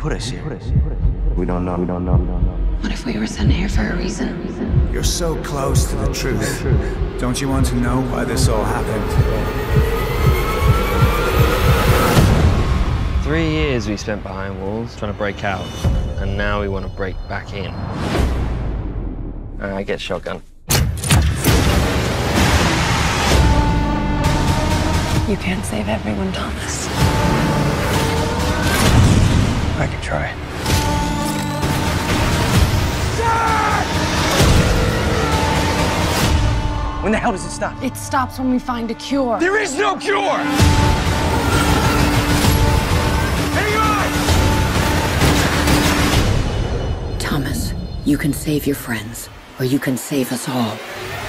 put us here? We don't know. What if we were sent here for a reason? You're so close to the truth. Don't you want to know why this all happened? 3 years we spent behind walls trying to break out, and now we want to break back in. I get shotgun. You can't save everyone, Thomas. I can try. When the hell does it stop? It stops when we find a cure. There is no cure! Hang on! Thomas, you can save your friends, or you can save us all.